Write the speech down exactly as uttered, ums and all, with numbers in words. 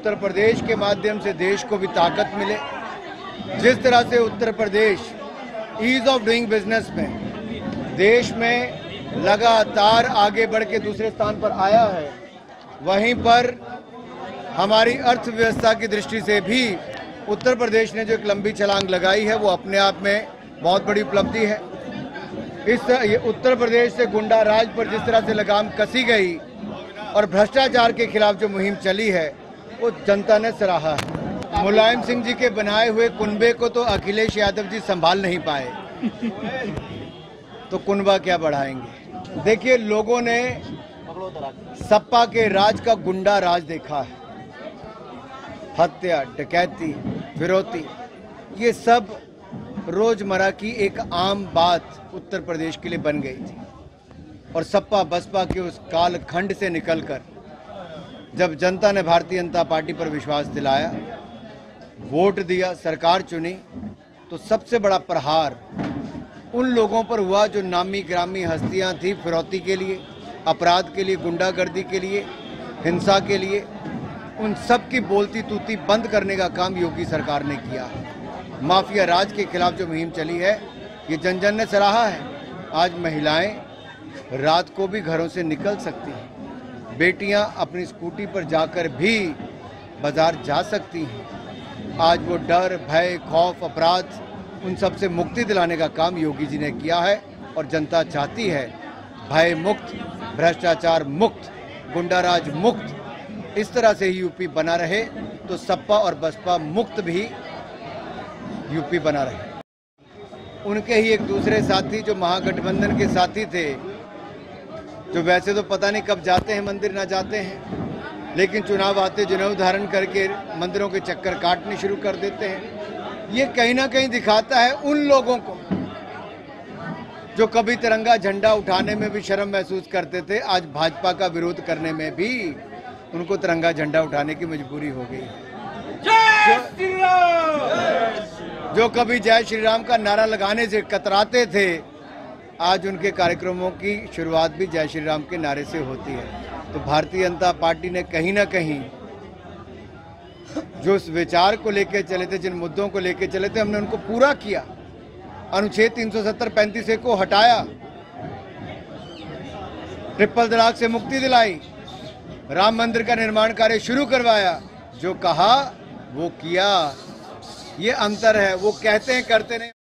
उत्तर प्रदेश के माध्यम से देश को भी ताकत मिले। जिस तरह से Uttar Pradesh ease of doing business में देश में लगातार आगे बढ़ के दूसरे स्थान पर आया है, वहीं पर हमारी अर्थव्यवस्था की दृष्टि से भी उत्तर प्रदेश ने जो एक लंबी छलांग लगाई है वो अपने आप में बहुत बड़ी उपलब्धि है। इस ये उत्तर प्रदेश से गुंडा राज पर जिस तरह से लगाम कसी गई और भ्रष्टाचार के खिलाफ जो मुहिम चली है वो जनता ने सराहा है। मुलायम सिंह जी के बनाए हुए कुनबे को तो अखिलेश यादव जी संभाल नहीं पाए, तो कुनबा क्या बढ़ाएंगे। देखिए, लोगों ने सपा के राज का गुंडा राज देखा है। हत्या, डकैती, फिरौती, ये सब रोजमर्रा की एक आम बात उत्तर प्रदेश के लिए बन गई थी। और सपा बसपा के उस कालखंड से निकलकर जब जनता ने भारतीय जनता पार्टी पर विश्वास दिलाया, वोट दिया, सरकार चुनी, तो सबसे बड़ा प्रहार उन लोगों पर हुआ जो नामी ग्रामी हस्तियां थी फिरौती के लिए, अपराध के लिए, गुंडागर्दी के लिए, हिंसा के लिए। उन सब की बोलती तूती बंद करने का काम योगी सरकार ने किया है। माफिया राज के खिलाफ जो मुहिम चली है ये जन जन ने सराहा है। आज महिलाएं रात को भी घरों से निकल सकती हैं, बेटियां अपनी स्कूटी पर जाकर भी बाजार जा सकती हैं। आज वो डर, भय, खौफ, अपराध, उन सब से मुक्ति दिलाने का काम योगी जी ने किया है। और जनता चाहती है भय मुक्त, भ्रष्टाचार मुक्त, गुंडाराज मुक्त। इस तरह से ही यूपी बना रहे तो सपा और बसपा मुक्त भी यूपी बना रहे। उनके ही एक दूसरे साथी जो महागठबंधन के साथी थे, जो वैसे तो पता नहीं कब जाते हैं मंदिर, ना जाते हैं, लेकिन चुनाव आते जनेऊ धारण करके मंदिरों के चक्कर काटने शुरू कर देते हैं। ये कहीं ना कहीं दिखाता है उन लोगों को जो कभी तिरंगा झंडा उठाने में भी शर्म महसूस करते थे, आज भाजपा का विरोध करने में भी उनको तिरंगा झंडा उठाने की मजबूरी हो गई। जो, जो कभी जय श्री राम का नारा लगाने से कतराते थे, आज उनके कार्यक्रमों की शुरुआत भी जय श्री राम के नारे से होती है। तो भारतीय जनता पार्टी ने कहीं ना कहीं जो उस विचार को लेकर चले थे, जिन मुद्दों को लेकर चले थे, हमने उनको पूरा किया। अनुच्छेद तीन सौ सत्तर पैंतीस ए को हटाया, ट्रिपल तलाक से मुक्ति दिलाई, राम मंदिर का निर्माण कार्य शुरू करवाया। जो कहा वो किया, ये अंतर है। वो कहते हैं करते नहीं।